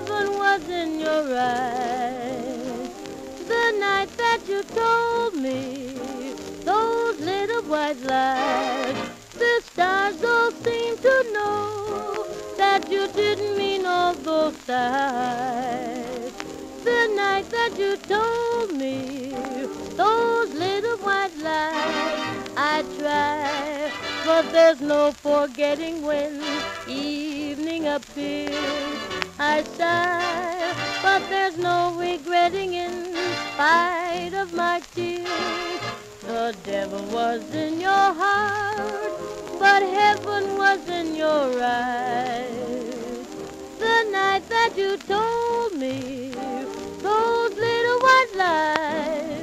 heaven was in your eyes. The night that you told me those little white lies, the stars all seemed to know that you didn't mean all those sighs. The night that you told me those little white lies, I try, but there's no forgetting when evening appears. I sigh, but there's no regretting in spite of my tears. The devil was in your heart, but heaven was in your eyes. The night that you told me those little white lies.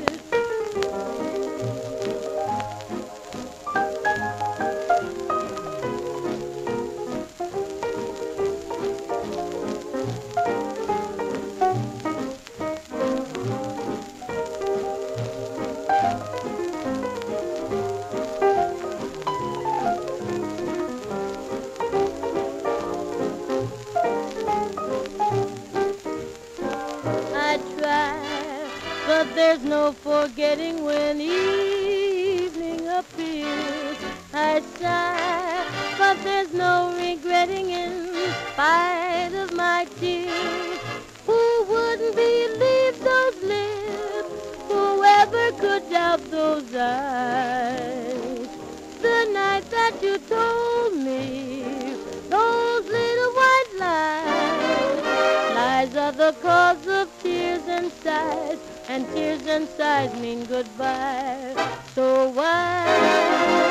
I try, but there's no forgetting when evening appears. I sigh, but there's no regretting in spite of my tears. Who wouldn't believe those lips? Whoever could doubt those eyes? The night that you told me those little white lies. Lies are the cause of tears and sighs, and tears and sighs mean goodbye. So why